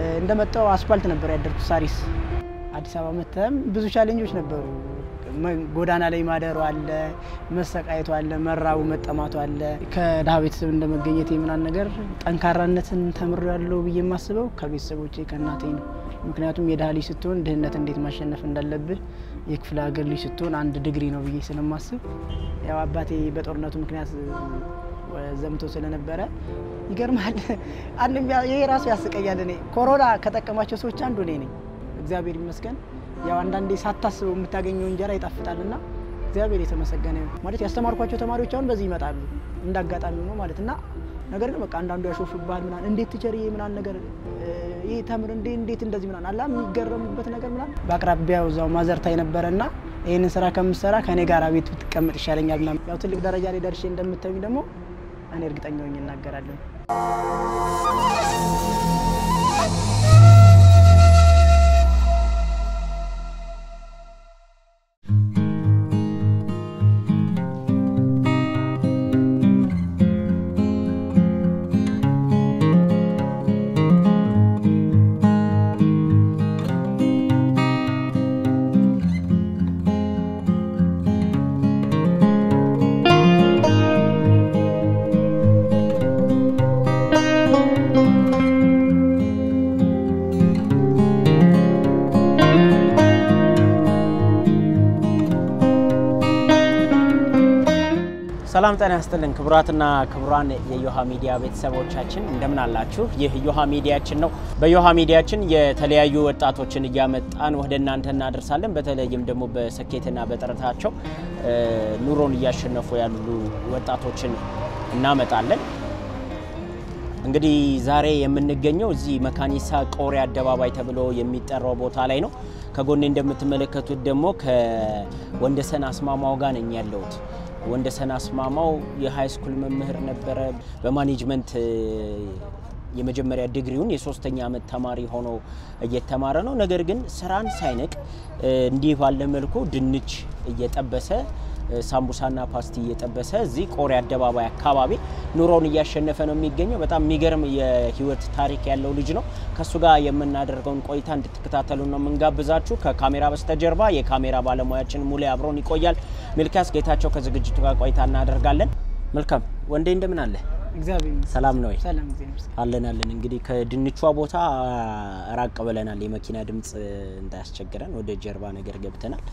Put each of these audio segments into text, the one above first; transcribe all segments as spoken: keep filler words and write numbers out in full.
እንደመጣው አስፋልት ነበር ያደርኩት ሳሪስ አዲስ አበባ መተም ብዙ ቻሌንጆች ነበሩ ጎዳና ላይ ማደሩ አለ መሰቃየቱ አለ መራቡ መጠማቱ አለ ከዳህ ቤተሰብ እንደመገኘት የምናን ነገር ጠንካራነትን ተምሮ ያለው ብዬ ማስበው ከቤተሰቦቼ ከናቴ ነው ምክንያቱም የዳህ ልጅ ስትሆን ድህነት እንዴት ማሸነፍ እንዳለብህ የክፍለ ሀገር ልጅ ስትሆን አንድ ዲግሪ ነው ብዬ ስለማስብ ያው አባቴ በጦርነቱ ምክንያት ዘምቶ ስለነበረ ይገርማል አንድም የራሱ ያስቀያል እኔ ኮሮና ከተጠቀማቸው ሰዎች አንዱ ነኝ እግዚአብሔር ይመስገን ያው አንዳንዴ ሳታስበው የምታገኘው እንጀራ ይጣፍጣልና እግዚአብሔር የተመሰገነ ማለት ያስተማርኳቸው ተማሪዎች አሁን በዚህ ይመጣሉ እንዳጋጣሚ ነው ማለትና ነገር ግን በቃ አንዳንዱ ያሾፍባል ምናን እንዴት ትቸሪዬ ምናን ነገር ይሄ ተምር እንዴ እንዴት እንደዚህ ምናን አላ የሚገረምበት ነገር ምናን በአቅራቢያው ዛው ማዘርታይ ነበርና ይሄንን ስራ ከምሰራ ከኔ ጋር ቤት ብትቀመጥ ይሻለኛል ምናን ያው ትልቅ ደረጃ ላይ ደርሼ እንደምትተኝ ደግሞ እኔ እርግጠኛ ነኝ እናገራለሁ ሰላም ጤና ይስጥልን ክቡራትና ክቡራን የዮሃ ሚዲያ ቤተሰቦቻችን እንደምን አላችሁ ይህ ዮሃ ሚዲያችን ነው በዮሃ ሚዲያችን የተለያዩ ወጣቶችን እያመጣን ወደ እናንተ እናደርሳለን በተለይም ደግሞ በስኬትና በጥረታቸው ኑሮን እያሸነፉ ያሉ ወጣቶችን እናመጣለን እንግዲህ ዛሬ የምንገኘው እዚህ መካኒሳ ቆሬ አደባባይ ተብሎ የሚጠራው ቦታ ላይ ነው ከጎኔ እንደምትመለከቱት ደግሞ ከወንደሰን አስማማው ጋር ነኝ ያለሁት ወንደሰን አስማማው የሃይ ስኩል መምህር ነበረ በማኔጅመንት የመጀመሪያ ዲግሪውን የሶስተኛ አመት ተማሪ ሆኖ እየተማረ ነው ነገር ግን ስራን ሳይነቅ እንዲህ ባለ መልኩ ድንች እየጠበሰ ሳምቡሳና ፓስቲ እየጠበሰ እዚህ ቆሬ አደባባይ አካባቢ ኑሮን እያሸነፈ ነው የሚገኘው በጣም የሚገርም የህይወት ታሪክ ያለው ልጅ ነው ከሱ ጋር የምናደርገውን ቆይታ እንድትከታተሉ ነው መንጋብዛችሁ ከካሜራ በስተጀርባ የካሜራ ባለሙያችን ሙሌ አብሮን ይቆያል መልካስ ጌታቸው ከዝግጅቱ ጋር ቆይታ እናደርጋለን መልካም ወንዴ እንደምን አለ እግዚአብሔር ሰላም ነው ሰላም እግዚአብሔር አለን አለን እንግዲህ ከድንቿ ቦታ ራቅ ብለናል የመኪና ድምጽ እንዳያስቸግረን ወደ ጀርባ ነገር ገብተናል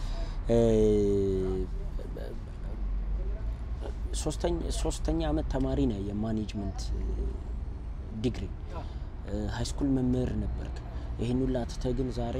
ሶስተኛ ሶስተኛ አመት ተማሪ ነህ የማኔጅመንት ዲግሪ ሃይ ስኩል መምህር ነበርክ ይሄን ሁሉ አትተግን ዛሬ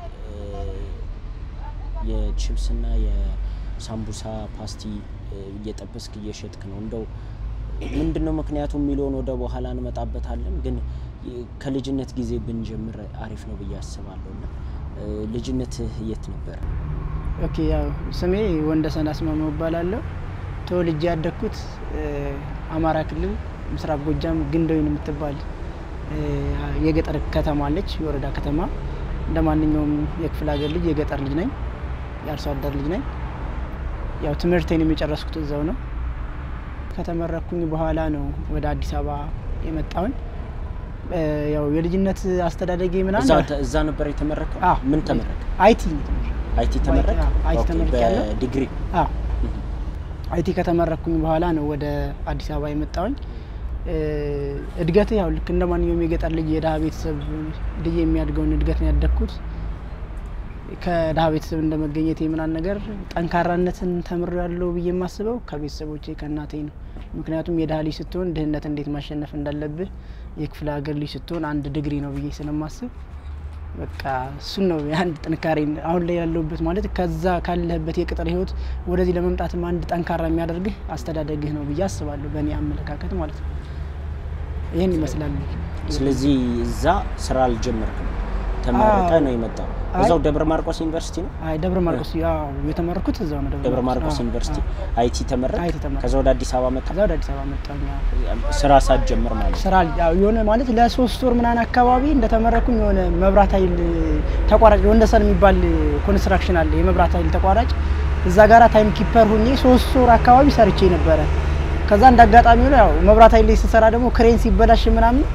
የቺፕስና የሳምቡሳ ፓስቲ እየጠበስክ እየሸጥክ ነው እንደው ምንድነው ምክንያቱ ሚሊዮን ወደ በኋላ እንመጣበታለን ግን ከልጅነት ጊዜ ብንጀምር አሪፍ ነው በያስባለሁና ልጅነት የት ነበር ኦኬ ያው ስሜ ወንደሰን አስማማው ይባላልው ተወልጄ ያደኩት አማራ ክልል ምስራቅ ጎጃም ግንዶይን የምትባል የገጠር ከተማ አለች የወረዳ ከተማ እንደማንኛውም የክፍለ ሀገር ልጅ የገጠር ልጅ ነኝ ያርሶ አደር ልጅ ነኝ ያው ትምህርቴን የሚጨረስኩት እዛው ነው ከተመረኩኝ በኋላ ነው ወደ አዲስ አበባ የመጣሁኝ ያው የልጅነት አስተዳደጌ ምናምን እዛ እዛ ነበር የተመረከው ምን ተመረከ አይቲ አይቲ ተመረከ አይቲ ተመረከ ዲግሪ አዎ አይቲ ከተመረኩኝ በኋላ ነው ወደ አዲስ አበባ የመጣሁኝ እድገት ያው ልክ እንደማንኛውም የገጠር ልጅ የዳህ ቤተሰብ ልጅ የሚያድገውን እድገት ነው ያደኩት ከዳህ ቤተሰብ እንደመገኘት የምናን ነገር ጠንካራነትን ተምሮ ያለው ብዬ ማስበው ከቤተሰቦቼ ከናቴ ነው ምክንያቱም የዳህ ልጅ ስትሆን ድህነት እንዴት ማሸነፍ እንዳለብህ የክፍለ ሀገር ልጅ ስትሆን አንድ ዲግሪ ነው ብዬ ስለማስብ በቃ እሱ ነው አንድ ጥንካሬ አሁን ላይ ያለውበት ማለት ከዛ ካለህበት የቅጥር ህይወት ወደዚህ ለመምጣትም አንድ ጠንካራ የሚያደርግህ አስተዳደግህ ነው ብዬ አስባለሁ በእኔ አመለካከት ማለት ነው ይሄን ይመስላል ስለዚህ እዛ ስራ አልጀመርኩም ተመረቀ ነው የመጣው እዛው ደብረ ማርቆስ ዩኒቨርሲቲ ነው አይ ደብረ ማርቆስ ያው የተመረኩት እዛው ነው ደብረ ማርቆስ ዩኒቨርሲቲ አይቲ ተመረቀ ከዛው ወደ አዲስ አበባ መጣ ከዛው ወደ አዲስ አበባ መጣኛ ስራ ሳትጀምር ማለት ስራ ያው የሆነ ማለት ለሶስት ወር ምናን አካባቢ እንደተመረኩኝ የሆነ መብራት ኃይል ተቋራጭ ወንደሰን የሚባል ኮንስትራክሽን አለ የመብራት ኃይል ተቋራጭ እዛ ጋራ ታይም ኪፐር ሆኜ ሶስት ወር አካባቢ ሰርቼ ነበር ከዛ እንዳጋጣሚ ነው ያው መብራት ኃይል ሲሰራ ደግሞ ክሬን ሲበላሽ ምናምን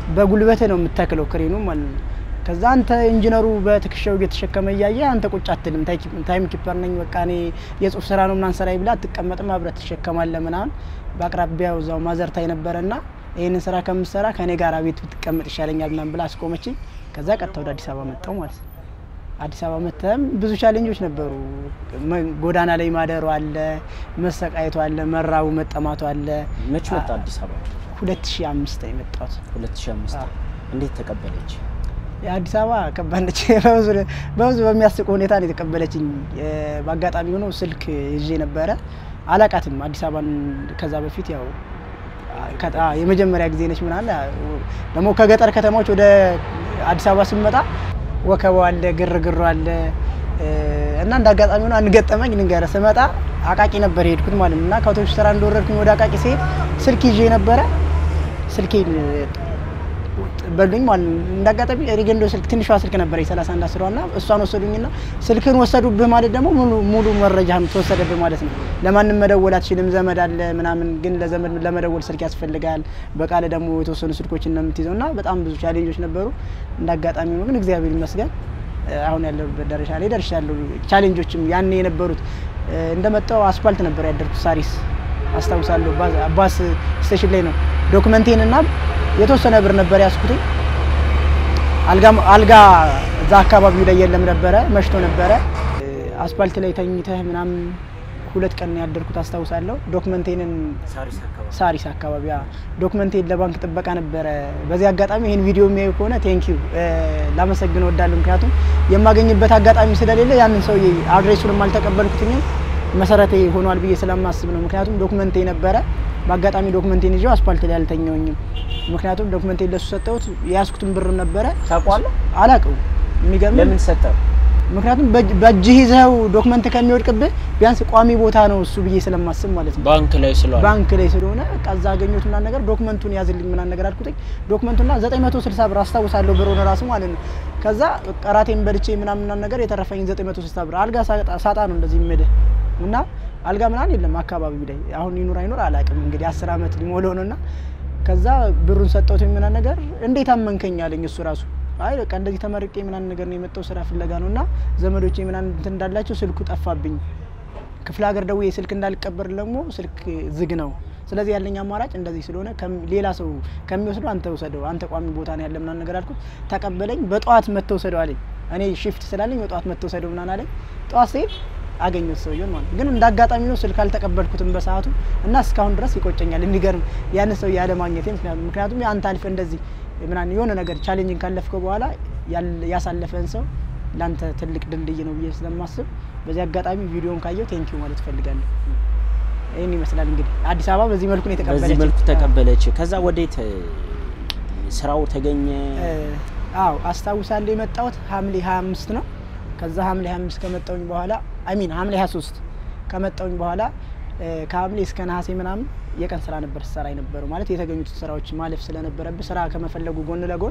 በጉልበት ነው የምትተክለው ክሬኑ ማለት ነው ከዛ አንተ ኢንጂነሩ በትክሻው እየተሸከመ ያያየ አንተ ቁጭ አትልም ታይም ኪፐር ነኝ በቃ እኔ የጽሁፍ ስራ ነው ምናን ሰራይ ብላ አትቀመጥም አብረት ተሸከማለ ምናን በአቅራቢያው ዛው ማዘርታይ ነበርና ይሄንን ስራ ከምሰራ ከኔ ጋር ቤት ብትቀመጥ ይሻለኛል ምናን ብላ አስቆመችኝ ከዛ ቀጥታ ወደ አዲስ አበባ መጣሁ ማለት ነው አዲስ አበባ መተም ብዙ ቻሌንጆች ነበሩ ጎዳና ላይ ማደሩ አለ መሰቃየቱ አለ መራቡ መጠማቱ አለ መች መጣ አዲስ አበባ ሁለት ሺህ አምስት ላይ መጣሁ ሁለት ሺህ አምስት እንዴት ተቀበለች የአዲስ አበባ ከባንደች በብዙ በብዙ በሚያስቅ ሁኔታ ነው የተቀበለችኝ በአጋጣሚ ሆኖ ስልክ ይዤ ነበረ አላቃትም አዲስ አበባን ከዛ በፊት ያው ከታ የመጀመሪያ ጊዜ ነች ምናለ ደሞ ከገጠር ከተማዎች ወደ አዲስ አበባ ስመጣ ወከባው አለ ግርግሩ አለ እና እንዳጋጣሚ ሆኖ አንገጠመኝ ልንገረ ስመጣ አቃቂ ነበር ሄድኩት ማለት እና ከአውቶቡስ ተራ እንደወረድኩኝ ወደ አቃቂ ሲሄድ ስልክ ይዤ ነበረ ስልኬን በሉኝ ማለት እንዳጋጣሚ ሪገንዶ ስልክ ትንሿ ስልክ ነበር ሰላሳ አንድ አስሯና እሷን ወሰዱኝና ስልክን ወሰዱብህ ማለት ደግሞ ሙሉ ሙሉ መረጃም ተወሰደብህ ማለት ነው ለማንም መደወል አትችልም ዘመድ አለ ምናምን ግን ለዘመድ ለመደወል ስልክ ያስፈልጋል በቃለ ደግሞ የተወሰኑ ስልኮችን ነው የምትይዘውና በጣም ብዙ ቻሌንጆች ነበሩ እንዳጋጣሚ ነው ግን እግዚአብሔር ይመስገን አሁን ያለሁበት ደረጃ ላይ ደርሻለሁ ቻሌንጆችም ያኔ የነበሩት እንደመጣው አስፋልት ነበር ያደርኩት ሳሪስ አስታውሳለሁ ባስ ስቴሽን ላይ ነው ዶክመንቴንና የተወሰነ ብር ነበር ያስኩት አልጋ አልጋ እዛ አካባቢው ላይ የለም ነበር መሽቶ ነበር አስፋልት ላይ ተኝተህ ምናም ሁለት ቀን ያደርኩት አስታውሳለሁ ዶክመንቴንን ሳሪስ አካባቢ ሳሪስ አካባቢ ዶክመንቴን ለባንክ ጥበቃ ነበር በዚህ አጋጣሚ ይሄን ቪዲዮ የሚያዩ ከሆነ ቴንክ ዩ ላመሰግነው ወዳለሁ ምክንያቱም የማገኝበት አጋጣሚ ስለሌለ ያንን ሰው አድሬሱንም አልተቀበልኩትኝም መሰረቴ ሆኗል ብዬ ስለማስብ ነው ምክንያቱም ዶክመንቴ ነበር በአጋጣሚ ዶክመንቴን ይዤ አስፋልት ላይ አልተኛውኝም ምክንያቱም ዶክመንቴን ለሱ ሰጠሁት ያስኩትን ብር ነበር ታቋለ አላቀው የሚገርም ለምን ሰጠው ምክንያቱም በእጅህ ይዘው ዶክመንት ከሚወድቅብህ ቢያንስ ቋሚ ቦታ ነው እሱ ብዬ ስለማስብ ማለት ነው ባንክ ላይ ስለሆነ ባንክ ላይ ስለሆነ ቀዛ አገኘሁትና ነገር ዶክመንቱን ያዝልኝ ምናን ነገር አልኩት ዶክመንቱና ዘጠኝ መቶ ስልሳ ብር አስታውሳለሁ ብር ሆነ ራሱ ማለት ነው ከዛ ቀራቴን በልቼ ምናምን ምናን ነገር የተረፈኝ ዘጠኝ መቶ ስልሳ ብር አልጋ ሳጣ ነው እንደዚህ ምድህ እና አልጋ ምናን የለም አካባቢው ላይ አሁን ይኑር አይኑር አላቅም እንግዲህ አስር አመት ሊሞላው ነውና ከዛ ብሩን ሰጠሁት ምናን ነገር እንዴት አመንከኝ አለኝ እሱ ራሱ አይ በቃ እንደዚህ ተመርቄ ምናን ነገር ነው የመጣው ስራ ፍለጋ ነውና ዘመዶቼ ምናን እንትን እንዳላቸው ስልኩ ጠፋብኝ ክፍለ ሀገር ደውዬ ስልክ እንዳልቀበል ደግሞ ስልክ ዝግ ነው ስለዚህ ያለኝ አማራጭ እንደዚህ ስለሆነ ሌላ ሰው ከሚወስደው አንተ ወሰደው አንተ ቋሚ ቦታ ነው ያለ ምናን ነገር አልኩት ተቀበለኝ በጧት መተው ወሰደው አለኝ እኔ ሺፍት ስላለኝ በጧት መተው ወሰደው ምናን አለኝ ጧት ሲል አገኘው ሰውየው ማለት ግን እንዳጋጣሚ ነው ስልክ አልተቀበልኩትም በሰዓቱ እና እስካሁን ድረስ ይቆጨኛል የሚገርም ያን ሰው ያለ ማግኘቴ ምክንያቱም አንተ አልፈ እንደዚህ ምናን የሆነ ነገር ቻሌንጂንግ ካለፍከው በኋላ ያሳለፈን ሰው ላንተ ትልቅ ድልድይ ነው ብዬ ስለማስብ በዚህ አጋጣሚ ቪዲዮን ካየው ቴንክ ዩ ማለት ፈልጋለሁ እኔ ይመስላል እንግዲህ አዲስ አበባ በዚህ መልኩ ነው የተቀበለች በዚህ መልኩ ተቀበለች ከዛ ወዴት ስራው ተገኘ አው አስታውሳለሁ የመጣሁት ሐምሌ ሃያ አምስት ነው ከዛ ሐምሌ ሃያ አምስት ከመጣሁኝ በኋላ አይ ሚን ሐምሌ ሃያ ሶስት ከመጣሁኝ በኋላ ከሐምሌ እስከ ነሐሴ ምናምን የቀን ስራ ነበር ሰራ የነበረው ማለት የተገኙት ስራዎች ማለፍ ስለነበረብ ስራ ከመፈለጉ ጎን ለጎን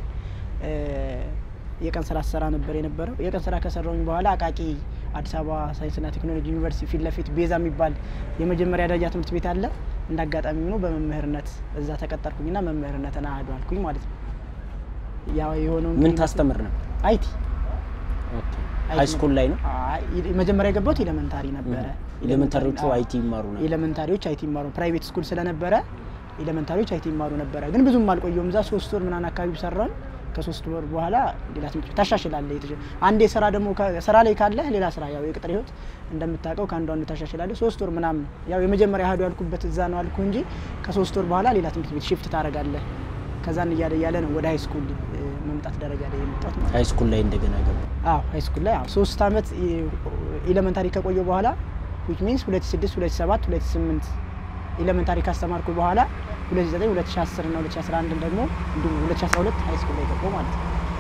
የቀን ስራ ሰራ ነበር የነበረው የቀን ስራ ከሰራውኝ በኋላ አቃቂ አዲስ አበባ ሳይንስና ቴክኖሎጂ ዩኒቨርሲቲ ፊት ለፊት ቤዛ የሚባል የመጀመሪያ ደረጃ ትምህርት ቤት አለ እንዳጋጣሚ ሆኖ በመምህርነት እዛ ተቀጠርኩኝና መምህርነትን አድዋልኩኝ ማለት ነው ያው የሆነው ምን ታስተምር ነበር አይቲ ኦኬ ሃይ ስኩል ላይ ነው አይ መጀመሪያ ገባሁት ኤሌመንታሪ ነበር ኤሌመንታሪዎቹ አይቲ ይማሩ ነበር ኤሌመንታሪዎች አይቲ ይማሩ ፕራይቬት ስኩል ስለነበረ ኤሌመንታሪዎች አይቲ ይማሩ ነበር ግን ብዙም አልቆየውም እዛ ሶስት ወር ምናን አካባቢ ሰራን ከሶስት ወር በኋላ ሌላ ትምህርት ታሻሽላለህ ይተጀ አንዴ ስራ ደግሞ ስራ ላይ ካለ ሌላ ስራ ያው የቅጥር ህይወት እንደምታውቀው ካንዱ አንዱ ታሻሽላለህ ሶስት ወር ምናምን ያው የመጀመሪያ ሀዱ ያልኩበት እዛ ነው አልኩ እንጂ ከሶስት ወር በኋላ ሌላ ትምህርት ቤት ሺፍት ታረጋለህ ከዛን እያለ እያለ ነው ወደ ሃይ ስኩል መምጣት ደረጃ ላይ የመጣሁት ሃይ ስኩል ላይ እንደገና ገባ አዎ ሃይ ስኩል ላይ አዎ ሶስት አመት ኤሌመንታሪ ከቆየ በኋላ which means ሁለት ሺህ ስድስት ሁለት ሺህ ሰባት ሁለት ሺህ ስምንት ኤሌመንታሪ ካስተማርኩ በኋላ ሁለት ሺህ ዘጠኝ ሁለት ሺህ አስር እና ሁለት ሺህ አስራ አንድ ደግሞ እንዲሁ ሁለት ሺህ አስራ ሁለት ሃይ ስኩል ላይ ገባሁ ማለት ነው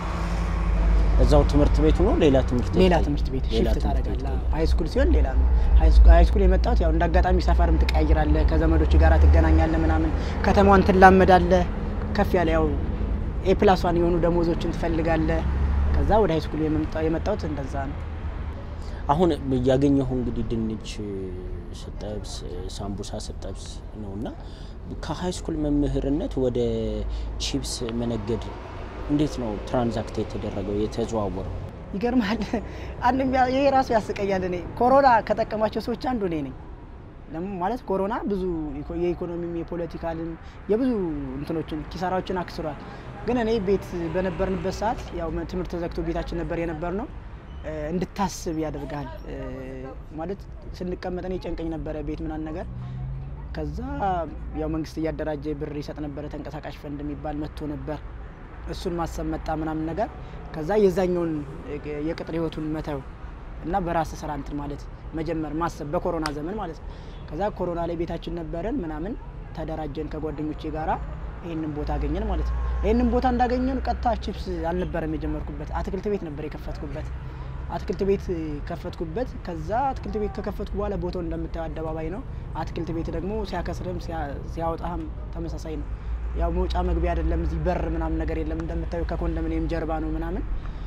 እዛው ትምህርት ቤቱ ነው ሌላ ትምህርት ቤት ሌላ ትምህርት ቤት ሺፍት ታረጋለህ ሃይ ስኩል ሲሆን ሌላ ነው ሃይ ስኩል ሃይ ስኩል የመጣሁት ያው እንዳጋጣሚ ሰፈርም ትቀያይራለህ ከዘመዶች ጋራ ትገናኛለህ ምናምን ከተማዋን ትላመዳለህ ከፍ ያለ ያው ኤ ፕላስ ዋን የሆኑ ደሞዞችን ትፈልጋለህ ከዛ ወደ ሃይ ስኩል የመጣሁት እንደዛ ነው አሁን ያገኘው እንግዲህ ድንች ስጠብስ ሳምቡሳ ስጠብስ ነውና ከሃይ ስኩል መምህርነት ወደ ቺፕስ መነገድ እንዴት ነው ትራንዛክት የተደረገው የተዘዋወረው? ይገርማል። አንድም ይሄ ራሱ ያስቀያል። እኔ ኮሮና ከተጠቀማቸው ሰዎች አንዱ እኔ ነኝ። ለምን ማለት ኮሮና ብዙ የኢኮኖሚም የፖለቲካልም የብዙ እንትኖችን ኪሳራዎችን አክስሯል። ግን እኔ ቤት በነበርንበት ሰዓት ያው ትምህርት ተዘግቶ ቤታችን ነበር የነበርነው እንድታስብ ያደርጋል ማለት ስንቀመጥ እኔ ጨንቀኝ ነበር ቤት ምናን ነገር ከዛ ያው መንግስት ያደራጀ ብር ይሰጥ ነበር ተንቀሳቃሽ ፈንድ የሚባል መጥቶ ነበር እሱን ማሰብ መጣ ምናምን ነገር ከዛ የዛኛውን የቅጥር ህይወቱን መተው እና በራስ ስራ እንትን ማለት መጀመር ማሰብ በኮሮና ዘመን ማለት ከዛ ኮሮና ላይ ቤታችን ነበረን ምናምን ተደራጀን ከጓደኞቼ ጋራ ይሄንን ቦታ አገኘን ማለት ነው። ይሄንን ቦታ እንዳገኘን ቀጥታ ቺፕስ አልነበረም የጀመርኩበት አትክልት ቤት ነበር የከፈትኩበት አትክልት ቤት ከፈትኩበት ከዛ አትክልት ቤት ከከፈትኩ በኋላ ቦታው እንደምታየው አደባባይ ነው። አትክልት ቤት ደግሞ ሲያከስርም ሲያወጣም ተመሳሳይ ነው። ያው መውጫ መግቢያ አይደለም እዚህ በር ምናምን ነገር የለም እንደምታየው ከኮንዶሚኒየም ጀርባ ነው ምናምን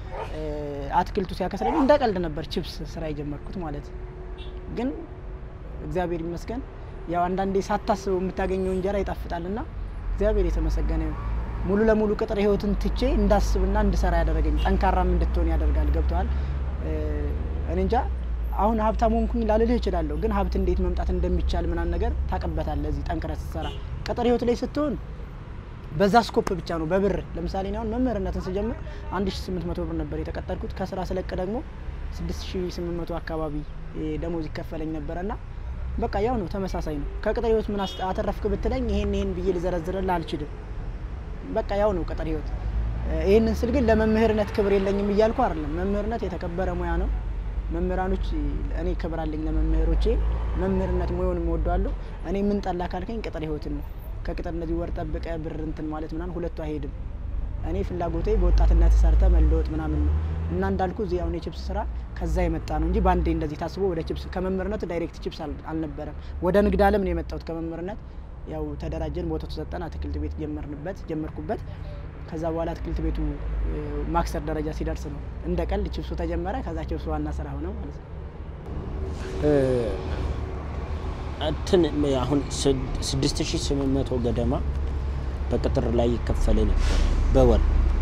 አትክልቱ ሲያከስረኝ እንደቀልድ ነበር ቺፕስ ስራ የጀመርኩት ማለት ግን እግዚአብሔር ይመስገን ያው አንዳንዴ ሳታስበው የምታገኘው እንጀራ ይጣፍጣልና እግዚአብሔር የተመሰገነ ሙሉ ለሙሉ ቅጥር ህይወትን ትቼ እንዳስብና እንድሰራ ያደረገኝ ጠንካራም እንድትሆን ያደርጋል። ገብቷል? እኔ እንጃ አሁን ሀብታም ሆንኩኝ ላልልህ እችላለሁ ግን ሀብት እንዴት መምጣት እንደሚቻል ምናን ነገር ታቀበታለህ እዚህ ጠንክረህ ስትሰራ። ቅጥር ህይወት ላይ ስትሆን በዛ ስኮፕ ብቻ ነው በብር ለምሳሌ ነው መምህርነትን ስጀምር አንድ ሺህ ስምንት መቶ ብር ነበር የተቀጠርኩት ከስራ ስለቀ ደግሞ ስድስት ሺህ ስምንት መቶ አካባቢ ደሞዝ ይከፈለኝ ነበርና በቃ ያው ነው ተመሳሳይ ነው። ከቅጥር ህይወት ምን አተረፍክ ብትለኝ ይሄን ይሄን ብዬ ልዘረዝርልህ አልችልም። በቃ ያው ነው ቅጥር ህይወት። ይሄንን ስል ግን ለመምህርነት ክብር የለኝም እያልኩ አይደለም። መምህርነት የተከበረ ሙያ ነው። መምህራኖች እኔ ክብር አለኝ ለመምህሮቼ መምህርነት ሙያውን እወደዋለሁ። እኔ ምን ጠላ ካልከኝ ቅጥር ህይወትን ነው። ከቅጥር እንደዚህ ወር ጠብቀ ብር እንትን ማለት ምናን ሁለቱ አይሄድም። እኔ ፍላጎቴ በወጣትነት ሰርተ መለወጥ ምናምን ነው እና እንዳልኩ እዚህ አሁን የቺፕስ ስራ ከዛ የመጣ ነው እንጂ ባንዴ እንደዚህ ታስቦ ወደ ቺፕስ ከመምህርነት ዳይሬክት ቺፕስ አልነበረም። ወደ ንግድ ዓለም ነው የመጣሁት ከመምህርነት ያው ተደራጀን ቦታው ተሰጠን አትክልት ቤት ጀመርንበት ጀመርኩበት ከዛ በኋላ አትክልት ቤቱ ማክሰር ደረጃ ሲደርስ ነው እንደ ቀልድ ቺፕሱ ተጀመረ። ከዛ ቺፕሱ ዋና ስራ ሆነ ማለት ነው። እንትን አሁን ስድስት ሺህ ስምንት መቶ ገደማ በቅጥር ላይ ይከፈለ ነበር በወር።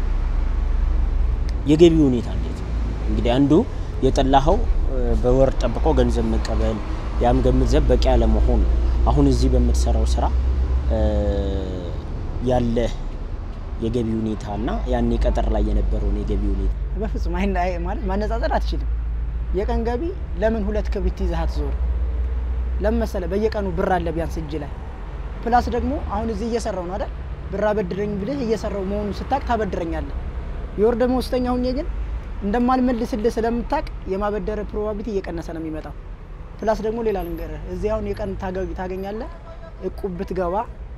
የገቢ ሁኔታ እንዴት ነው? እንግዲህ አንዱ የጠላኸው በወር ጠብቆ ገንዘብ መቀበል ያም ገንዘብ በቂ ያለ መሆኑ አሁን እዚህ በመተሰራው ስራ ያለ የገቢ ሁኔታና ያኔ ቀጠር ላይ የነበረው የገቢ ሁኔታ በፍጹም አይ ማለት ማነጻጸር አትችልም። የቀን ገቢ ለምን ሁለት ክብሪት ይዘህ አትዞር? ለምሳሌ በየቀኑ ብር አለ ቢያንስ እጅ ላይ ፕላስ ደግሞ አሁን እዚህ እየሰራው ነው አይደል? ብር አበድረኝ ብለህ እየሰራው መሆኑ ስታቅ ታበድረኛለህ። የወር ደመወዝተኛ ሆኜ ግን እንደማልመልስልህ ስለምታቅ የማበደር ፕሮባቢሊቲ እየቀነሰ ነው የሚመጣው። ፕላስ ደግሞ ሌላ ልንገርህ እዚህ አሁን የቀን ታገኛለህ እቁብ ብትገባ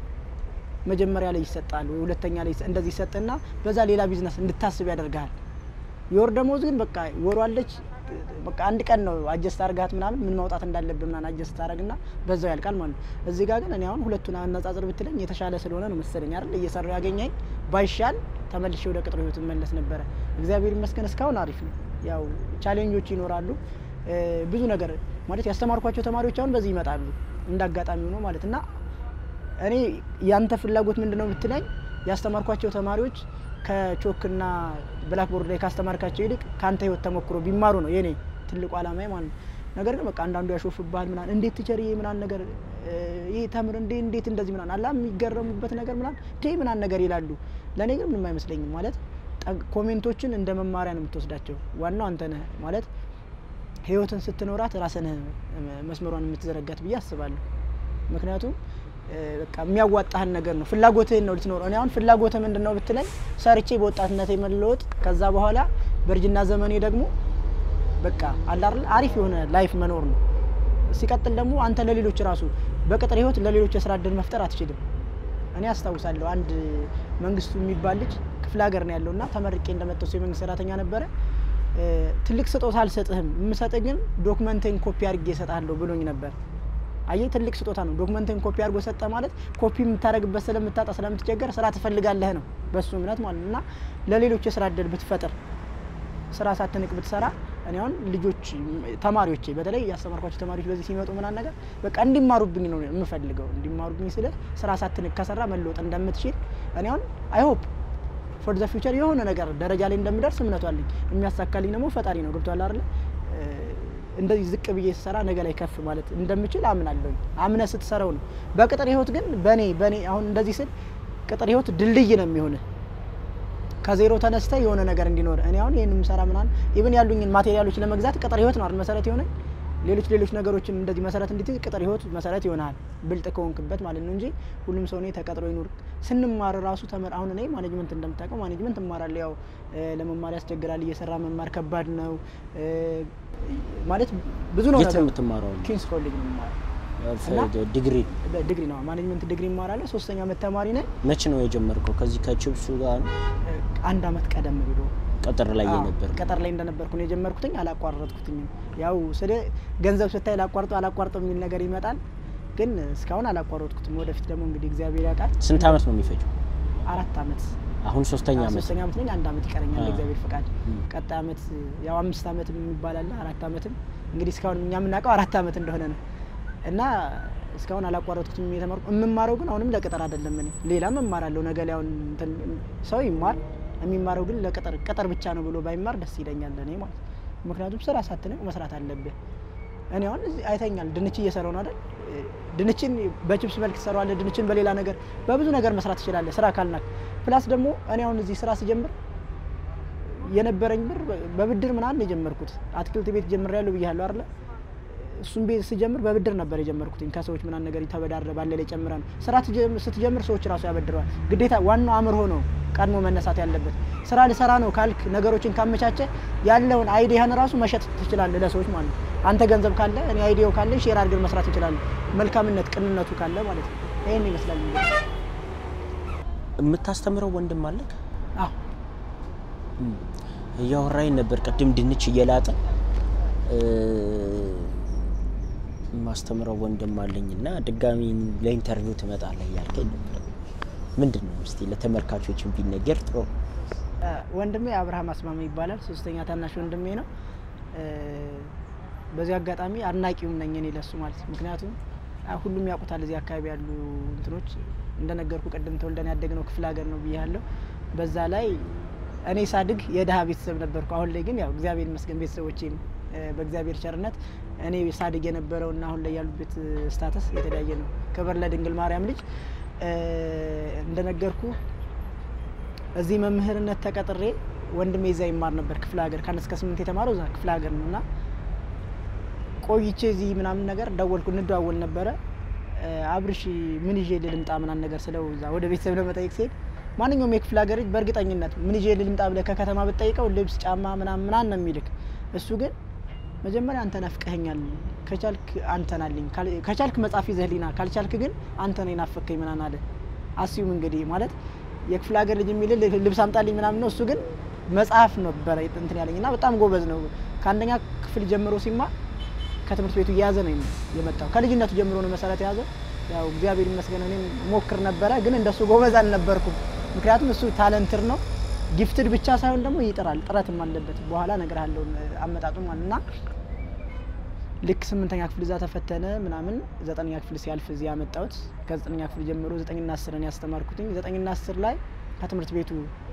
መጀመሪያ ላይ ይሰጣል ወይ ሁለተኛ ላይ እንደዚህ ይሰጥና በዛ ሌላ ቢዝነስ እንድታስብ ያደርጋል። የወር ደመወዝ ግን በቃ ወሩ አለች በቃ አንድ ቀን ነው አጀስት አርጋት ምናምን ምን ማውጣት እንዳለብህ ምናምን አጀስት አረግና በዛው ያልቃል ማለት ነው። እዚህ ጋር ግን እኔ አሁን ሁለቱን አነጻጽር ብትለኝ የተሻለ ስለሆነ ነው መሰለኝ አይደል እየሰራው ያገኘኝ ባይሻል ተመልሼ ወደ ቅጥር ህይወት መለስ ነበር። እግዚአብሔር ይመስገን እስካሁን አሪፍ ነው። ያው ቻሌንጆች ይኖራሉ ብዙ ነገር ማለት ያስተማርኳቸው ተማሪዎች አሁን በዚህ ይመጣሉ እንዳጋጣሚ ነው ማለትና እኔ ያንተ ፍላጎት ምንድነው ብትለኝ ያስተማርኳቸው ተማሪዎች ከቾክና ብላክቦርድ ላይ ካስተማርካቸው ይልቅ ካንተ ህይወት ተሞክሮ ቢማሩ ነው የኔ ትልቁ አላማዬ ማለት ነው። ነገር ግን በቃ አንዳንዱ ያሾፍባል ምናን እንዴት ትቸሪዬ ምናን ነገር ይሄ ተምር እንዴ እንዴት እንደዚህ ምናን አላም የሚገረሙበት ነገር ምናን ቴ ምናን ነገር ይላሉ። ለኔ ግን ምንም አይመስለኝም ማለት ኮሜንቶችን እንደ መማሪያ ነው የምትወስዳቸው። ዋናው አንተ ነህ ማለት ህይወትን ስትኖራት ራስን መስመሯን የምትዘረጋት ብዬ አስባለሁ። ምክንያቱም በቃ የሚያዋጣህን ነገር ነው ፍላጎትህን ነው ልትኖር። እኔ አሁን ፍላጎትህ ምንድነው ብትለኝ ሰርቼ በወጣትነቴ መለወጥ ከዛ በኋላ በርጅና ዘመኔ ደግሞ በቃ አላር አሪፍ የሆነ ላይፍ መኖር ነው። ሲቀጥል ደግሞ አንተ ለሌሎች ራሱ በቅጥር ህይወት ለሌሎች የስራ እድል መፍጠር አትችልም። እኔ አስታውሳለሁ አንድ መንግስቱ የሚባል ልጅ ክፍለ ሀገር ነው ያለውና ተመርቄ እንደመጣው የመንግስት ሰራተኛ ነበረ። ትልቅ ስጦታ አልሰጥህም የምሰጥህ ግን ዶክመንቴን ኮፒ አድርጌ እሰጣለሁ ብሎኝ ነበር። አይ ትልቅ ስጦታ ነው ዶክመንቴን ኮፒ አድርጎ ሰጠ ማለት ኮፒ የምታረግበት ስለምታጣ ስለምትቸገር ስራ ትፈልጋለህ ነው በሱ እምነት ማለትና ለሌሎች የስራ እድል ብትፈጥር ስራ ሳትንቅ ብትሰራ እኔ አሁን ልጆች ተማሪዎቼ በተለይ ያስተማርኳቸው ተማሪዎች በዚህ ሲመጡ ምናን ነገር በቃ እንዲማሩብኝ ነው የምፈልገው እንዲማሩብኝ ስለ ስራ ሳትንክ ከሰራ መለወጥ እንደምትችል እኔ አሁን አይ ሆፕ ፎር ዘ ፊውቸር የሆነ ነገር ደረጃ ላይ እንደምደርስ እምነቱ አለኝ የሚያሳካልኝ ደግሞ ፈጣሪ ነው ገብቷል አይደል እንደዚህ ዝቅ ብዬ ሰራ ነገ ላይ ከፍ ማለት እንደምችል አምናለሁ አምነ ስትሰራው ነው በቅጥር ህይወት ግን በኔ በኔ አሁን እንደዚህ ስል ቅጥር ህይወት ድልድይ ነው የሚሆነው ከዜሮ ተነስተ የሆነ ነገር እንዲኖር እኔ አሁን ይሄንን ሰራ ምናን ኢቭን ያሉኝን ማቴሪያሎች ለመግዛት ቅጥር ህይወት ነው አይደል መሰረት የሆነ ሌሎች ሌሎች ነገሮችን እንደዚህ መሰረት እንድትይዝ ቅጥር ህይወት መሰረት ይሆናል ብልጥ ከሆንክበት ማለት ነው እንጂ ሁሉም ሰው ነው ተቀጥሮ ይኖር ስንማር ራሱ ተመር አሁን እኔ ማኔጅመንት እንደምታውቀው ማኔጅመንት እማራለሁ ያው ለመማር ያስቸግራል እየሰራ መማር ከባድ ነው ማለት ብዙ ነው ነገር የምትማረው ኪንስ ኮሌጅ ነው ማለት ዲግሪ ዲግሪ ነው ማኔጅመንት ዲግሪ እማራለሁ ሶስተኛ አመት ተማሪ ነኝ መቼ ነው የጀመርከው ከዚህ ከቺፕሱ ጋር አንድ አመት ቀደም ብሎ ቀጠር ላይ ነበር ቀጠር ላይ እንደነበርኩ ነው የጀመርኩትኝ አላቋረጥኩትኝ ያው ስለ ገንዘብ ስታይ ላቋርጠው አላቋርጠው የሚል ነገር ይመጣል ግን እስካሁን አላቋረጥኩትም ወደፊት ደግሞ እንግዲህ እግዚአብሔር ያውቃል ስንት አመት ነው የሚፈጀው አራት አመት አሁን ሶስተኛ አመት ሶስተኛ አመት ነኝ አንድ አመት ይቀረኛል እግዚአብሔር ፈቃድ ቀጣይ አመት ያው አምስት አመት የሚባላል አራት አመትም እንግዲህ እስካሁን እኛ የምናውቀው አራት አመት እንደሆነ ነው እና እስካሁን አላቋረጥኩትም የተማርኩ እምማረው ግን አሁንም ለቅጥር አይደለም እኔ ሌላም እማራለሁ ነገ ላይ አሁን ሰው ይማር የሚማረው ግን ለቅጥር ቅጥር ብቻ ነው ብሎ ባይማር ደስ ይለኛል ለኔ ማለት ምክንያቱም ስራ ሳትነቅ መስራት አለብህ እኔ አሁን አይተኛል ድንች እየሰራው ነው አይደል ድንችን በቺፕስ መልክ ተሰራዋለ ድንችን በሌላ ነገር በብዙ ነገር መስራት ይችላል ስራ ካልናክ ፕላስ ደግሞ እኔ አሁን እዚህ ስራ ሲጀምር የነበረኝ ብር በብድር ምናምን የጀመርኩት አትክልት ቤት ጀምሬያለሁ ብያለሁ አይደል እሱም ቤት ሲጀምር በብድር ነበር የጀመርኩትኝ ከሰዎች ምናምን ነገር ይተበዳረ ባለ ላይ ጨምራን ስራ ስትጀምር ሰዎች ራሱ ያበድራል ግዴታ ዋናው አምርሆ ነው ቀድሞ መነሳት ያለበት ስራ ለሰራ ነው ካልክ ነገሮችን ካመቻቸ ያለውን አይዲያን ራሱ መሸጥ ትችላለህ ለሰዎች ማለት አንተ ገንዘብ ካለ እኔ አይዲያው ካለ ሼር አድርገን መስራት እንችላለን መልካምነት ቅንነቱ ካለ ማለት ነው ይሄን ይመስላል የምታስተምረው ወንድም አለክ አዎ ያወራኝ ነበር ቀድም ድንች እየላጠ ማስተምረው ወንድም አለኝና ድጋሚ ለኢንተርቪው ትመጣለህ ያልከኝ ነበር ምንድነው እስቲ ለተመልካቾችም ቢነገር ጥሩ ወንድሜ አብርሃም አስማማ ይባላል ሶስተኛ ታናሽ ወንድሜ ነው በዚህ አጋጣሚ አድናቂውም ነኝ እኔ ለሱ ማለት ምክንያቱም ሁሉም ያውቁታል እዚህ አካባቢ ያሉ እንትኖች እንደነገርኩ ቀደም ተወልደን ያደግነው ክፍለ ሀገር ነው ብያለሁ በዛ ላይ እኔ ሳድግ የደሃ ቤተሰብ ነበርኩ አሁን ላይ ግን ያው እግዚአብሔር ይመስገን ቤተሰቦቼም በእግዚአብሔር ቸርነት እኔ ሳድግ የነበረውና አሁን ላይ ያሉበት ስታተስ የተለያየ ነው ክብር ለድንግል ማርያም ልጅ እንደነገርኩ እዚህ መምህርነት ተቀጥሬ ወንድሜ እዛ ይማር ነበር ክፍለ ሀገር ከአንድ እስከ ስምንት የተማረው እዛ ክፍለ ሀገር ነውና ቆይቼ እዚህ ምናምን ነገር ደወልኩ እንደዋወል ነበረ አብርሽ ምን ይዤ ልምጣ ምናምን ነገር ስለው እዛ ወደ ቤተሰብ ለመጠየቅ ሲሄድ ማንኛውም የክፍለ ሀገር ልጅ በእርግጠኝነት ምን ይዤ ልምጣ ብለህ ከከተማ ብትጠይቀው ልብስ ጫማ ምናምን ምናምን ነው የሚልክ እሱ ግን መጀመሪያ አንተ ናፍቀኸኛል ከቻልክ አንተናልኝ ከቻልክ መጻፍ ይዘህሊና ካልቻልክ ግን አንተ ነህ ናፍቀኝ ምናምን አለ አስዩም እንግዲህ ማለት የክፍለ ሀገር ልጅ የሚል ልብስ አምጣልኝ ምናምን ነው እሱ ግን መጽሐፍ ነበር እንትን ያለኝና በጣም ጎበዝ ነው ከአንደኛ ክፍል ጀምሮ ሲማር ከትምህርት ቤቱ ያዘ ነው የመጣው ከልጅነቱ ጀምሮ ነው መሰረት ያዘ ያው እግዚአብሔር ይመስገን እኔም ሞክር ነበር ግን እንደሱ ጎበዝ አልነበርኩም ምክንያቱም እሱ ታለንትር ነው ጊፍትድ ብቻ ሳይሆን ደግሞ ይጥራል ጥረትም አለበት በኋላ ነገር አለው አመጣጡ ማለትና ልክ ስምንተኛ ክፍል እዛ ተፈተነ ምናምን ዘጠነኛ ክፍል ሲያልፍ እዚህ ያመጣሁት ከዘጠነኛ ክፍል ጀምሮ ዘጠኝ እና አስር ነው ያስተማርኩትኝ ዘጠኝ እና አስር ላይ ከትምህርት ቤቱ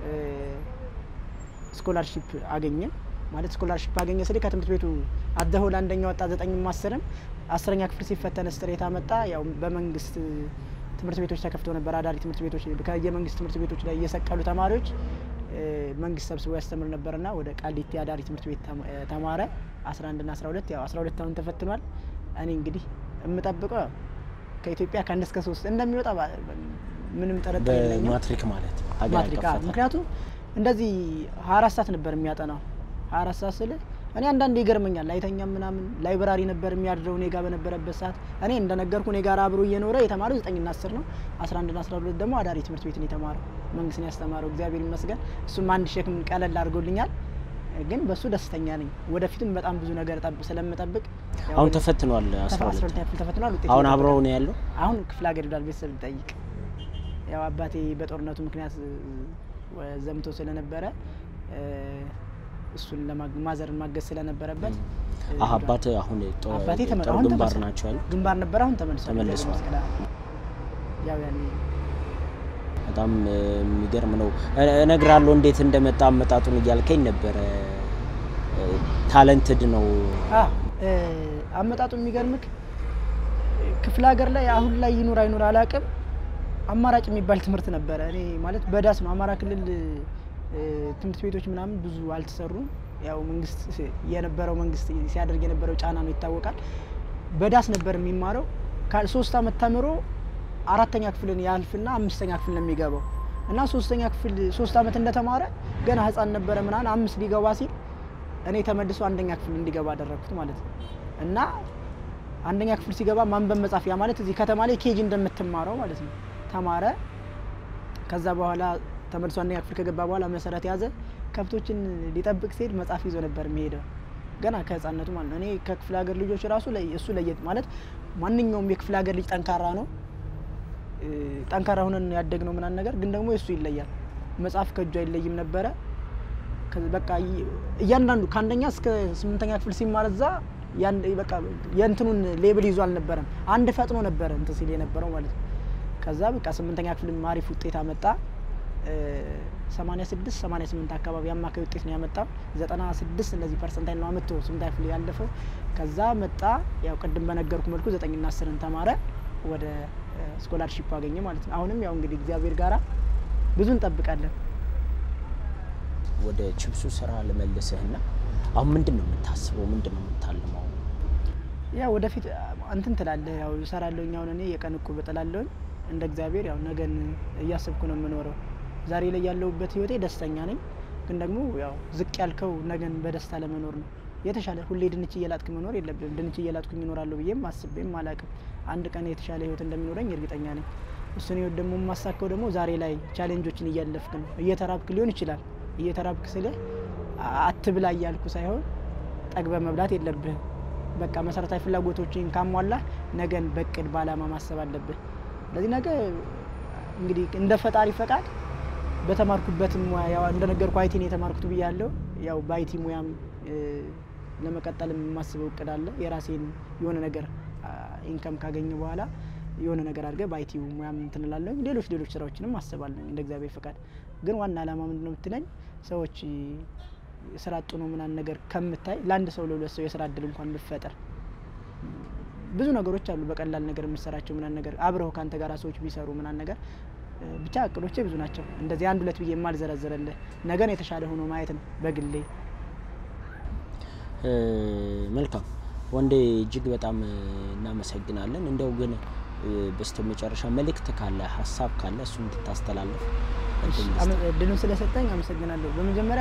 ስኮላርሺፕ አገኘ ማለት ስኮላርሺፕ አገኘ ስለዚህ ከትምህርት ቤቱ አደሆል አንደኛ ወጣ ዘጠኝ እና አስርም አስረኛ ክፍል ሲፈተነ ስትሬት አመጣ ያው በመንግስት ትምህርት ቤቶች ተከፍቶ ነበር አዳሪ ትምህርት ቤቶች ከየመንግስት ትምህርት ቤቶች ላይ እየሰቀሉ ተማሪዎች መንግስት ሰብስቦ ያስተምር ነበርና ወደ ቃሊቲ አዳሪ ትምህርት ቤት ተማረ አስራ አንድ እና አስራ ሁለት ያው አስራ ሁለት አሁን ተፈትኗል እኔ እንግዲህ እምጠብቀው ከኢትዮጵያ ከአንድ እስከ ሶስት እንደሚወጣ ምንም ጥርጥር የለኝም ማትሪክ ማለት ማትሪክ ምክንያቱም እንደዚህ ሀያ አራት ሰዓት ነበር የሚያጠናው ሀያ አራት ሰዓት ስለ እኔ አንዳንዴ ይገርመኛል አይተኛም ምናምን ላይብራሪ ነበር የሚያድረው እኔ ጋር በነበረበት ሰዓት እኔ እንደነገርኩ እኔ ጋር አብሮ እየኖረ የተማረው ዘጠኝ እና አስር ነው አስራ አንድ እና አስራ ሁለት ደግሞ አዳሪ ትምህርት ቤት ነው የተማረው መንግስት ነው ያስተማረው እግዚአብሔር ይመስገን እሱም አንድ ሸክም ቀለል አድርጎልኛል ግን በሱ ደስተኛ ነኝ ወደፊትም በጣም ብዙ ነገር ጠብ ስለምጠብቅ አሁን ተፈትኗል አስራ ሁለት ያፍል ተፈትኗል ውጤት አሁን አብረው ነው ያለው አሁን ክፍለ ሀገር ዳል ቤተሰብ ጠይቅ ያው አባቴ በጦርነቱ ምክንያት ዘምቶ ስለነበረ እሱን ለማዘርን ማገዝ ስለነበረበት አባቴ አሁን አባቴ ጦር ግንባር ናቸው አይደል? ግንባር ነበር አሁን ተመልሷል ተመልሷል። ያው ያኔ በጣም የሚገርም ነው። እነግራለሁ እንዴት እንደመጣ አመጣጡን እያልከኝ ነበር። ታለንትድ ነው። አዎ አመጣጡ የሚገርምክ ክፍለ ሀገር ላይ አሁን ላይ ይኑር አይኑር አላቅም አማራጭ የሚባል ትምህርት ነበር። እኔ ማለት በዳስ ነው አማራ ክልል ትምህርት ቤቶች ምናምን ብዙ አልተሰሩም። ያው መንግስት የነበረው መንግስት ሲያደርግ የነበረው ጫና ነው ይታወቃል። በዳስ ነበር የሚማረው ሶስት አመት ተምሮ አራተኛ ክፍልን ያልፍና አምስተኛ ክፍል ነው የሚገባው እና ሶስተኛ ክፍል ሶስት አመት እንደተማረ ገና ህፃን ነበረ ምናን አምስት ሊገባ ሲል እኔ ተመልሶ አንደኛ ክፍል እንዲገባ አደረኩት ማለት ነው። እና አንደኛ ክፍል ሲገባ ማንበብ መጻፍ ያ ማለት እዚህ ከተማ ላይ ኬጂ እንደምትማረው ማለት ነው ተማረ። ከዛ በኋላ ተመልሶ አንደኛ ክፍል ከገባ በኋላ መሰረት ያዘ። ከብቶችን ሊጠብቅ ሲል መጻፍ ይዞ ነበር የሚሄደው ገና ከህፃነቱ ማለት ነው። እኔ ከክፍለ ሀገር ልጆች ራሱ ላይ እሱ ለየት ማለት ማንኛውም የክፍለ ሀገር ልጅ ጠንካራ ነው ጠንካራ ሆነን ያደግነው ምናን ነገር ግን ደግሞ እሱ ይለያል። መጻፍ ከጁ አይለይም ነበር። በቃ እያንዳንዱ ከአንደኛ እስከ ስምንተኛ ክፍል ሲማር እዛ ያን በቃ የእንትኑን ሌብል ይዞ አልነበረም አንድ ፈጥኖ ነበር እንትን ሲል የነበረው ማለት ነው። ከዛ በቃ ስምንተኛ ክፍል ማሪፍ ውጤት አመጣ። ሰማንያ ስድስት ሰማንያ ስምንት አካባቢ አማካይ ውጤት ነው ያመጣው። ዘጠና ስድስት እንደዚህ ፐርሰንታይል ነው አመጣው ስምንተኛ ክፍል ያለፈው። ከዛ መጣ ያው ቅድም በነገርኩ መልኩ ዘጠኝ እና አስርን ተማረ ወደ ስኮላርሺፕ አገኘ ማለት ነው። አሁንም ያው እንግዲህ እግዚአብሔር ጋራ ብዙ እንጠብቃለን። ወደ ቺፕሱ ስራ ለመለሰህና አሁን ምንድነው የምታስበው ምንድነው የምታልመው? ያው ወደፊት አንተን ትላለህ ያው እሰራለሁኝ አሁን እኔ የቀን እኮ በጠላለሁኝ እንደ እግዚአብሔር ያው ነገን እያሰብኩ ነው የምኖረው። ዛሬ ላይ ያለውበት ህይወቴ ደስተኛ ነኝ ግን ደግሞ ያው ዝቅ ያልከው ነገን በደስታ ለመኖር ነው የተሻለ ሁሌ ድንች እየላጥክ መኖር የለብም። ድንች እየላጥኩኝ እኖራለሁ ብዬም አስቤም አላቅም። አንድ ቀን የተሻለ ህይወት እንደሚኖረኝ እርግጠኛ ነኝ። እሱን ህይወት ደግሞ ማሳከው ደግሞ ዛሬ ላይ ቻሌንጆችን እያለፍክ ነው። እየተራብክ ሊሆን ይችላል እየተራብክ ስለ አትብላ እያልኩ ሳይሆን ጠግበ መብላት የለብህ። በቃ መሰረታዊ ፍላጎቶችን ካሟላ ነገን በቅድ ባላማ ማሰብ አለብህ። ለዚህ ነገ እንግዲህ እንደ ፈጣሪ ፈቃድ በተማርኩበት ሙያ ያው እንደነገርኩ አይቲ ነው የተማርኩት ብያለሁ። ያው በአይቲ ሙያም ለመቀጠል ማስበው እቅድ አለ። የራሴን የሆነ ነገር ኢንካም ካገኘ በኋላ የሆነ ነገር አድርገ በአይቲ ሙያም እንትንላለሁ። ሌሎች ሌሎች ስራዎችንም አስባለሁ እንደ እግዚአብሔር ፈቃድ። ግን ዋና አላማ ምንድነው ብትለኝ ሰዎች ስራ አጡ ነው ምናን ነገር ከምታይ ለአንድ ሰው ለሁለት ሰው የስራ እድል እንኳን ብፈጠር ብዙ ነገሮች አሉ። በቀላል ነገር የምሰራቸው ምናን ነገር አብረው ካንተ ጋር ሰዎች ቢሰሩ ምናን ነገር ብቻ እቅዶቼ ብዙ ናቸው። እንደዚህ አንድ ሁለት ብዬ የማልዘረዘረልህ ነገን የተሻለ ሆኖ ማየት ነው በግሌ። መልካም ወንዴ እጅግ በጣም እናመሰግናለን። እንደው ግን በስተመጨረሻ መልእክት ካለ ሀሳብ ካለ እሱን እንድታስተላልፍ እድሉን ስለሰጠኝ አመሰግናለሁ። በመጀመሪያ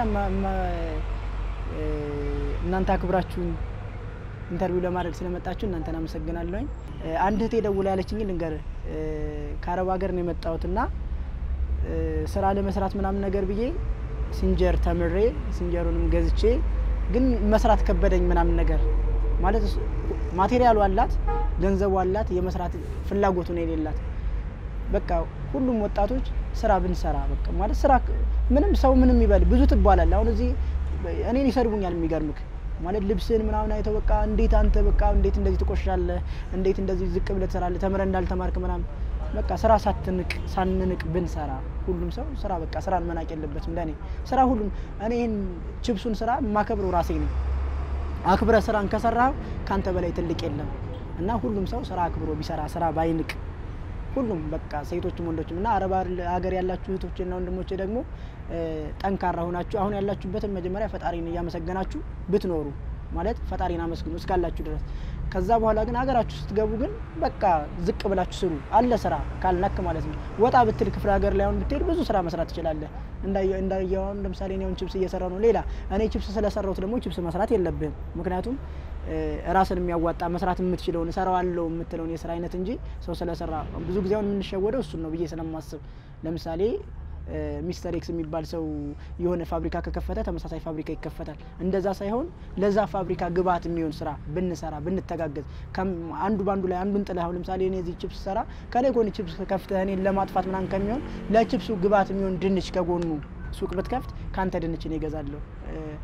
እናንተ አክብራችሁን ኢንተርቪው ለማድረግ ስለመጣችሁ እናንተን አመሰግናለሁ። አንድ እህቴ ደውላ ያለችኝ ልንገር ከአረብ ሀገር ነው የመጣሁትና ስራ ለመስራት ምናምን ነገር ብዬ ሲንጀር ተምሬ ሲንጀሩንም ገዝቼ ግን መስራት ከበደኝ ምናምን ነገር ማለት ማቴሪያሉ አላት ገንዘቡ አላት የመስራት ፍላጎቱ ነው የሌላት። በቃ ሁሉም ወጣቶች ስራ ብንሰራ በቃ ማለት ስራ ምንም ሰው ምንም ይበል ብዙ ትባላል። አሁን እዚህ እኔን ይሰርቡኛል የሚገርምክ ማለት ልብስን ምናምን አይተው በቃ እንዴት አንተ በቃ እንዴት እንደዚህ ትቆሽሻለህ እንዴት እንደዚህ ዝቅ ብለህ ትሰራለህ ተምረ እንዳልተማርክ ምናምን በቃ ስራ ሳትንቅ ሳንንቅ ብንሰራ ሁሉም ሰው ስራ በቃ ስራን መናቅ የለበትም። እንደኔ ስራ ሁሉም እኔ ይሄን ቺፕሱን ስራ ማከብረው ራሴ ነኝ። አክብረ ስራን ከሰራው ካንተ በላይ ትልቅ የለም እና ሁሉም ሰው ስራ አክብሮ ቢሰራ ስራ ባይንቅ ሁሉም በቃ ሴቶችም ወንዶችም እና አረብ ሀገር ያላችሁ እህቶችና ወንድሞቼ ደግሞ ጠንካራ ሆናችሁ አሁን ያላችሁበትን መጀመሪያ ፈጣሪን ያመሰገናችሁ ብትኖሩ ማለት ፈጣሪን አመስግኑ እስካላችሁ ድረስ። ከዛ በኋላ ግን ሀገራችሁ ስትገቡ ግን በቃ ዝቅ ብላችሁ ስሩ አለ ስራ ካልነክ ማለት ነው። ወጣ ብትል ክፍለ ሀገር ላይ አሁን ብትሄድ ብዙ ስራ መስራት ትችላለህ። እንዳየ እንዳየው ለምሳሌ ነው ቺፕስ እየሰራው ነው ሌላ እኔ ቺፕስ ስለሰራሁት ደግሞ ቺፕስ መስራት የለብህም። ምክንያቱም ራስን የሚያዋጣ መስራት የምትችለው ሰራዋለው የምትለው የስራ አይነት እንጂ ሰው ስለሰራ ብዙ ጊዜ አሁን የምንሸወደው እሱ ነው ብዬ ስለማስብ ለምሳሌ ሚስተር ኤክስ የሚባል ሰው የሆነ ፋብሪካ ከከፈተ ተመሳሳይ ፋብሪካ ይከፈታል። እንደዛ ሳይሆን ለዛ ፋብሪካ ግብአት የሚሆን ስራ ብንሰራ ብንተጋገዝ አንዱ ባንዱ ላይ አንዱን ጥላ አሁን ለምሳሌ እኔ እዚህ ቺፕስ ሰራ ከላይ ጎን ቺፕስ ከፍተህ እኔን ለማጥፋት ምናን ከሚሆን ለቺፕሱ ግብአት የሚሆን ድንች ከጎኑ ሱቅ ብትከፍት ካንተ ድንች ነው ይገዛለሁ።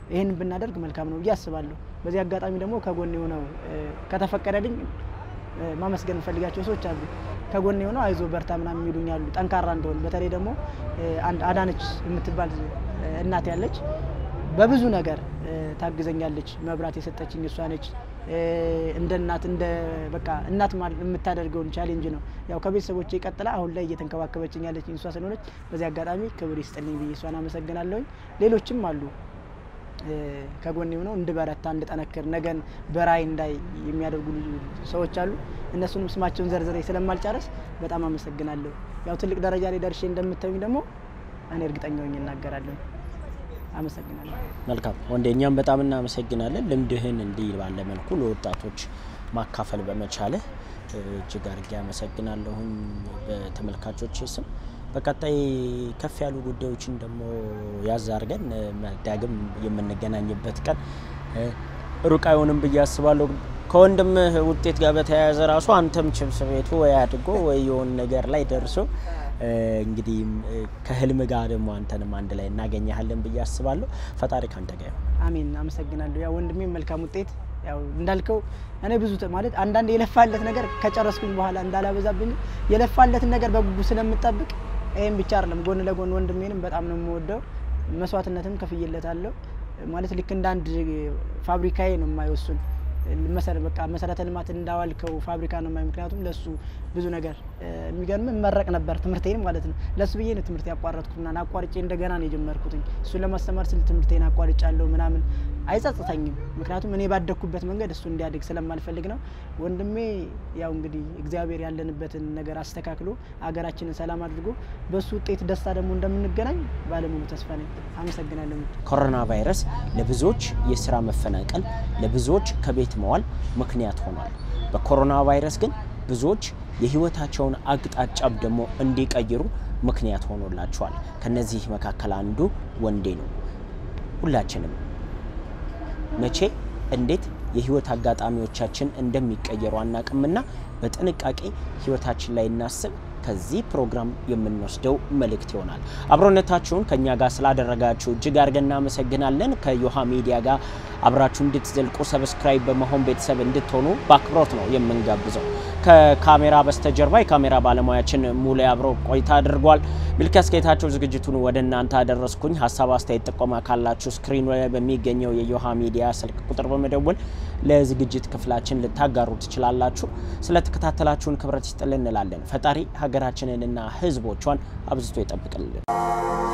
ይሄን ብናደርግ መልካም ነው ያስባለሁ በዚህ አጋጣሚ ደግሞ ከጎን የሆነው ከተፈቀደልኝ ማመስገን ፈልጋቸው ሰዎች አሉ ከጎን የሆነው አይዞ በርታ ምናምን ይሉኛሉ ጠንካራ እንደሆነ በተለይ ደግሞ አንድ አዳነች የምትባል እናት ያለች በብዙ ነገር ታግዘኛለች መብራት የሰጠችኝ እሷ ነች እንደ እናት እንደ በቃ እናት ማለት የምታደርገው ቻሌንጅ ነው ያው ከቤተሰቦቼ ይቀጥላ አሁን ላይ እየተንከባከበችኝ ያለች እሷ ስለሆነች በዚህ አጋጣሚ ክብር ይስጥልኝ ብዬ እሷን አመሰግናለሁ ሌሎችም አሉ ከጎን የሆነው እንድበረታ እንድጠነክር ነገን በራይ እንዳይ የሚያደርጉ ሰዎች አሉ እነሱንም ስማቸውን ዘርዝሬ ስለማልጨርስ በጣም አመሰግናለሁ ያው ትልቅ ደረጃ ላይ ደርሼ እንደምታዩኝ ደግሞ እኔ እርግጠኛ ሆኜ እናገራለሁ አመሰግናለሁ መልካም ወንደኛም በጣም እናመሰግናለን ልምድህን እንዲህ ባለ መልኩ ለወጣቶች ማካፈል በመቻለ እጅግ አድርጌ አመሰግናለሁ በተመልካቾች ስም በቀጣይ ከፍ ያሉ ጉዳዮችን ደግሞ ያዝ አድርገን ዳግም የምንገናኝበት ቀን ሩቅ አይሆንም ብዬ አስባለሁ ከወንድም ውጤት ጋር በተያያዘ ራሱ አንተም ችብስ ቤቱ ወይ አድጎ ወይ የሆነ ነገር ላይ ደርሶ እንግዲህ ከህልም ጋር ደግሞ አንተንም አንድ ላይ እናገኛለን ብዬ አስባለሁ ፈጣሪ ካንተ ጋር ይሁን አሜን አመሰግናለሁ ያው ወንድሜ መልካም ውጤት ያው እንዳልከው እኔ ብዙ ማለት አንዳንድ የለፋለት ነገር ከጨረስኩኝ በኋላ እንዳላበዛብኝ የለፋለት ነገር በጉጉ ስለምጠብቅ ይሄን ብቻ አይደለም ጎን ለጎን ወንድሜንም በጣም ነው የምወደው መስዋዕትነትም ከፍየለታለሁ ማለት ልክ እንደ አንድ ፋብሪካዬ ነው የማይወስን መሰረ በቃ መሰረተ ልማት እንዳዋልከው ፋብሪካ ነው የማይ ምክንያቱም ለሱ ብዙ ነገር የሚገርም መረቅ ነበር ትምርቴን ማለት ነው ለሱ ብዬ ነው ትምርቴ ያቋረጥኩና አቋርጬ እንደገና ነው የጀመርኩት እሱ ለማስተማር ስለ ትምርቴን አቋርጫለሁ ምናምን አይጸጽተኝም ምክንያቱም እኔ ባደኩበት መንገድ እሱ እንዲያድግ ስለማልፈልግ ነው ወንድሜ ያው እንግዲህ እግዚአብሔር ያለንበትን ነገር አስተካክሎ አገራችንን ሰላም አድርጎ በሱ ውጤት ደስታ ደግሞ እንደምንገናኝ ባለሙሉ ተስፋ ነኝ አመሰግናለሁ ኮሮና ቫይረስ ለብዙዎች የሥራ መፈናቀል ለብዙዎች ከቤት መዋል ምክንያት ሆኗል በኮሮና ቫይረስ ግን ብዙዎች የህይወታቸውን አቅጣጫ ደግሞ እንዲቀይሩ ምክንያት ሆኖላቸዋል ከነዚህ መካከል አንዱ ወንዴ ነው ሁላችንም መቼ እንዴት የህይወት አጋጣሚዎቻችን እንደሚቀየሩ አናቅምና በጥንቃቄ ህይወታችን ላይ እናስብ ከዚህ ፕሮግራም የምንወስደው መልእክት ይሆናል አብሮነታችሁን ከኛ ጋር ስላደረጋችሁ እጅግ አድርገን እናመሰግናለን ከዮሃ ሚዲያ ጋር አብራችሁ እንድትዘልቁ ሰብስክራይብ በመሆን ቤተሰብ እንድትሆኑ በአክብሮት ነው የምንጋብዘው ከካሜራ በስተጀርባ የካሜራ ባለሙያችን ሙሉ አብሮ ቆይታ አድርጓል ሚልኪያስ ጌታቸው ዝግጅቱን ወደናንተ አደረስኩኝ ሐሳብ አስተያየት ጥቆማ ካላችሁ ስክሪን ላይ በሚገኘው የዮሃ ሚዲያ ስልክ ቁጥር በመደወል ለዝግጅት ክፍላችን ልታጋሩ ትችላላችሁ ስለተከታተላችሁን ክብረት ይስጥልን እንላለን ፈጣሪ ሀገራችንንና ህዝቦቿን አብዝቶ ይጠብቅልን